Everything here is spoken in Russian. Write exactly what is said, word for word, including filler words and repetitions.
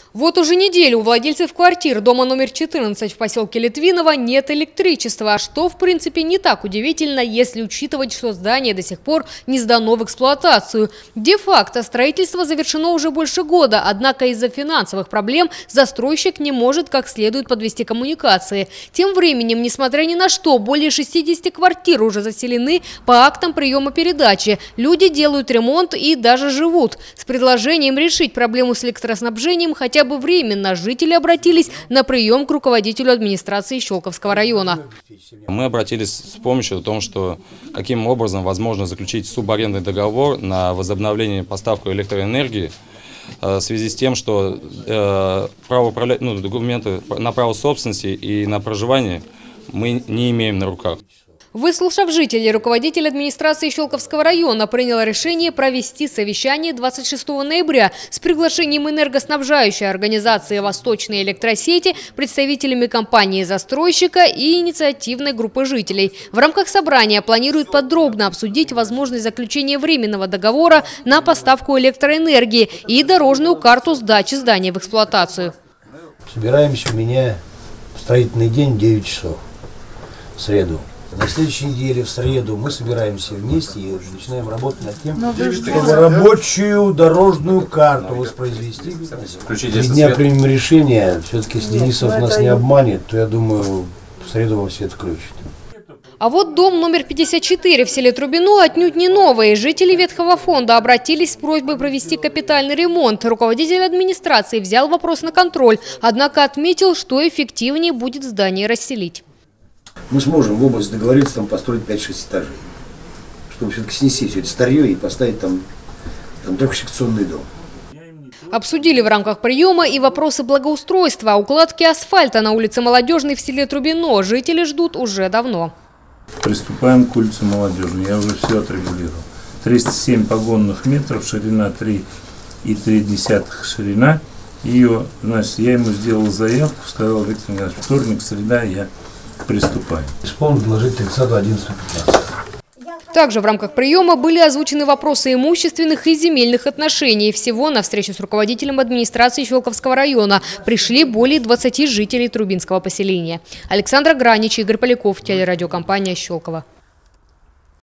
Вот уже неделю у владельцев квартир дома номер четырнадцать в поселке Литвиново нет электричества, что в принципе не так удивительно, если учитывать, что здание до сих пор не сдано в эксплуатацию. Де-факто строительство завершено уже больше года, однако из-за финансовых проблем застройщик не может как следует подвести коммуникации. Тем временем, несмотря ни на что, более шестидесяти квартир уже заселены по актам приема передачи. Люди делают ремонт и даже живут. С предложением решить проблему с электроснабжением хотя бы временно жители обратились на прием к руководителю администрации Щелковского района. Мы обратились с помощью о том, что каким образом возможно заключить субарендный договор на возобновление поставки электроэнергии в связи с тем, что э, право, ну, документы на право собственности и на проживание мы не имеем на руках. Выслушав жителей, руководитель администрации Щелковского района принял решение провести совещание двадцать шестого ноября с приглашением энергоснабжающей организации «Восточные электросети», представителями компании-застройщика и инициативной группы жителей. В рамках собрания планируют подробно обсудить возможность заключения временного договора на поставку электроэнергии и дорожную карту сдачи здания в эксплуатацию. Собираемся у меня в строительный день в девять часов в среду. На следующей неделе, в среду, мы собираемся вместе и начинаем работать над тем, чтобы рабочую дорожную карту воспроизвести. Три дня примем решение. Все-таки, если Денисов нас не обманет, то, я думаю, в среду во свет включит. А вот дом номер пятьдесят четыре в селе Трубино отнюдь не новый. Жители ветхого фонда обратились с просьбой провести капитальный ремонт. Руководитель администрации взял вопрос на контроль, однако отметил, что эффективнее будет здание расселить. Мы сможем в области договориться там построить пять-шесть этажей, чтобы все-таки снести все это старье и поставить там, там трехсекционный дом. Обсудили в рамках приема и вопросы благоустройства. Укладки асфальта на улице Молодежной в селе Трубино жители ждут уже давно. Приступаем к улице Молодежной. Я уже все отрегулировал. триста семь погонных метров, ширина три и три десятых ширина. Ее, значит, я ему сделал заявку, сказал Виктор Николаевич, вторник, среда, я приступаю. Исполнить доложить тридцатого одиннадцатого пятнадцатого. Также в рамках приема были озвучены вопросы имущественных и земельных отношений. Всего на встречу с руководителем администрации Щелковского района пришли более двадцати жителей Трубинского поселения. Александра Гранич, Игорь Поляков, телерадиокомпания Щелково.